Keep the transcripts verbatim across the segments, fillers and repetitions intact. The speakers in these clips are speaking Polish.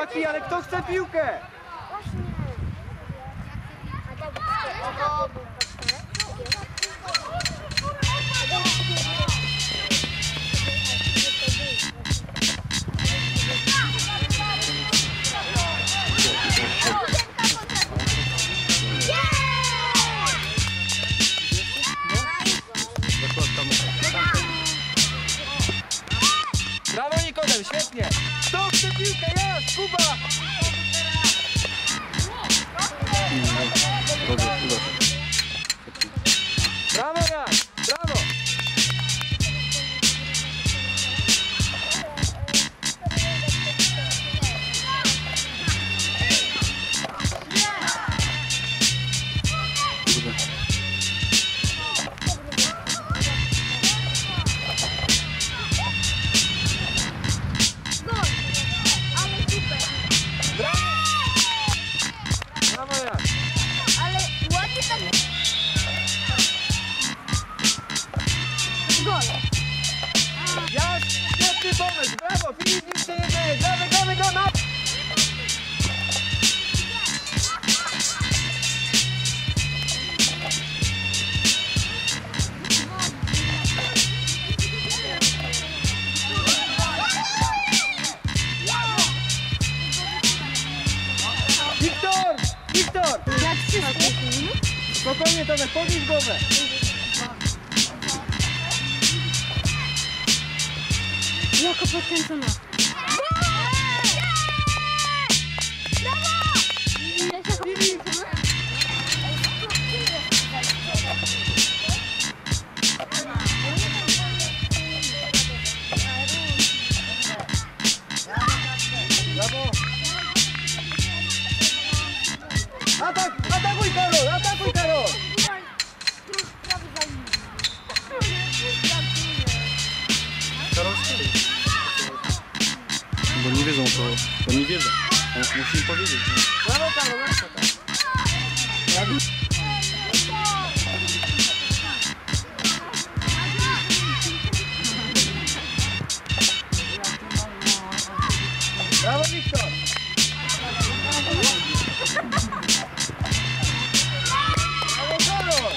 lepiej, ale kto chce piłkę? Brawo Nikodem, świetnie! Kto chce piłkę? Jest! Kuba! Brawo Jan! Brawo! Brawo, Filip, nic się nie dzieje, gramy, gramy, gramy! Wiktor! Wiktor! Jak wszystko? Spokojnie Tomek, podnieś głowę! Jaka podkręcona. Brawo! Atak! Atakuj Karol! Atakuj Karol! Karol stoi. Bo nie wiedzą co, bo nie wiedzą. Musi im powiedzieć. Brawo Karol, brawo Karol. Brawo Wiktor! Brawo Karol!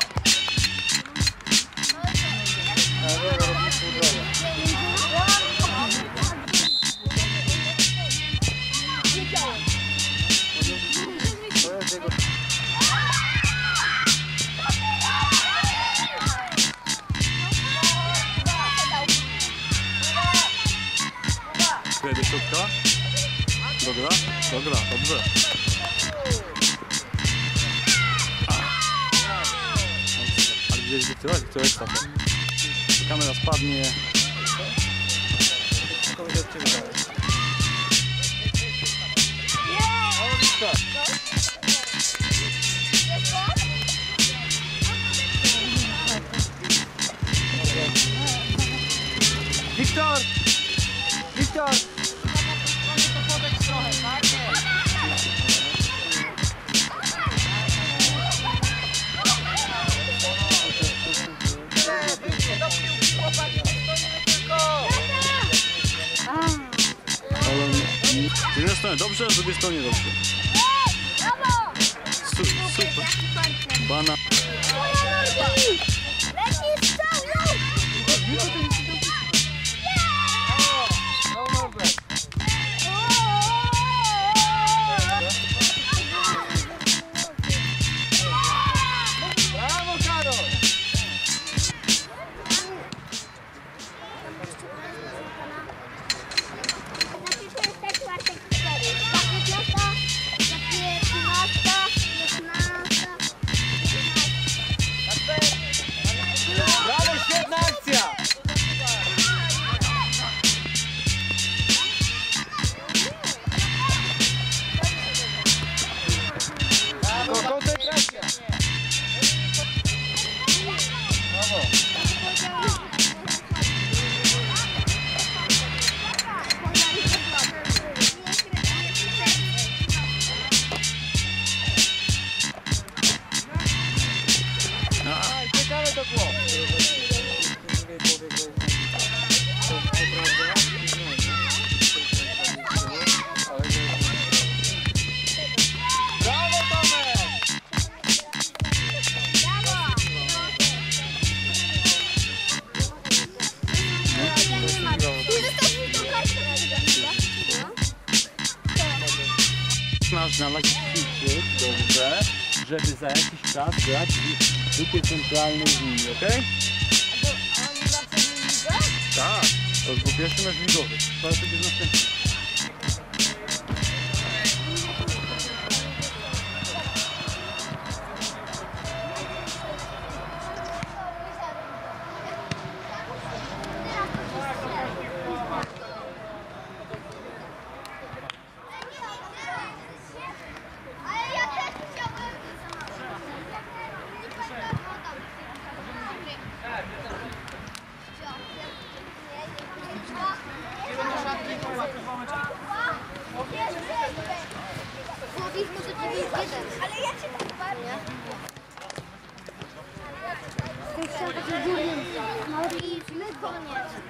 Tutaj do środka. Dobra, dobra, dobrze. Ale gdzieś wytyłać, to jest taka. Kamera spadnie. Wiktor! Wiktor! Ale z jednej strony dobrze, a z drugiej strony dobrze. Su super. Bana. Brawo Karol! znaleźć ćwiczyk, dobrze, żeby za jakiś czas grać w dupie centralnej z nimi, okej? Tak, to był pierwszy mecz ligowy. To będzie następny. Ale ja też chciałbym. Ale ja cię tak bardzo. Chcę taki górny. No i my koniec.